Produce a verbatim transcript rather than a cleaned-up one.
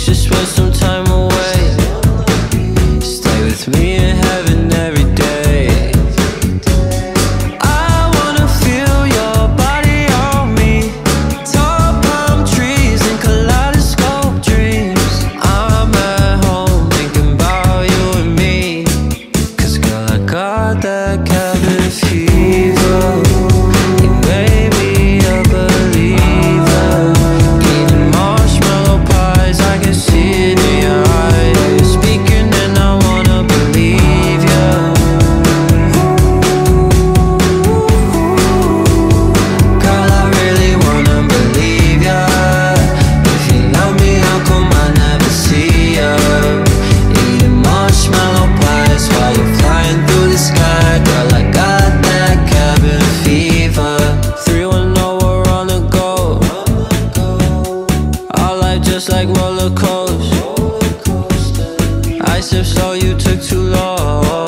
weeks, just spend some time away. Stay with me in heaven every day. I wanna feel your body on me. Tall palm trees and kaleidoscope dreams. I'm at home thinking about you and me. Cause girl, I got that cabin fever. You made me a believer. Eating marshmallow pies, I can see it in your eyes. Speaking and I wanna believe ya. Girl, I really wanna believe ya. If you love me, how come I never see ya? Eating marshmallow pies while you're flying through the sky. Girl, I got that cabin fever. three one zero, we're on the go. Our life just like roller coasters. I sip so you took too long.